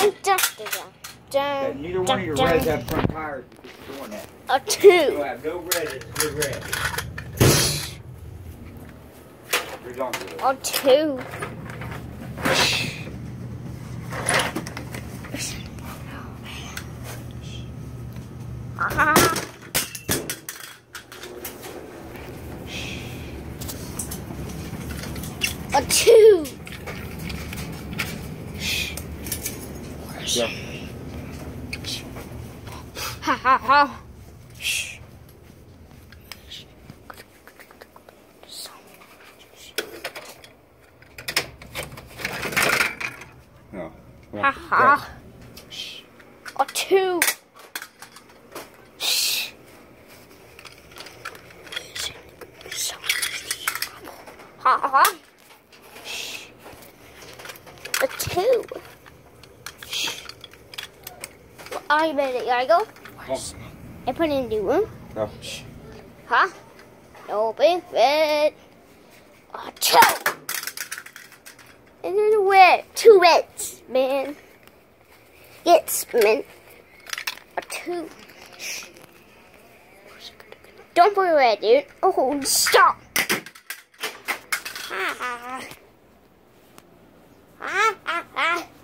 Okay, neither one of your reds have front tires because you're doing that. A 2. You'll have no red. Good red. You're done with it. A 2. A 2. Yeah. Ha ha ha. No. Ha ha. A 2. Ha ha. A 2. I made it. Gotta go. Oh. I put it in the room. No. Huh? Open it. A 2. And then a red. 2 reds, man. Yes, man. A 2. Don't put a red, dude. Oh, stop. Ha ha ha. Ha ha ha.